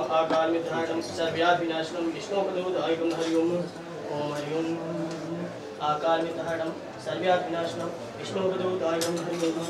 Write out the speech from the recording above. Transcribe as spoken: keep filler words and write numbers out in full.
आकालमित्राणं सर्वव्याधिनाशनं विष्णुपदोदायकं Hari Om Om Hari Om आकालमित्राणं सर्वव्याधिनाशनं विष्णुपदोदायकं Hari Om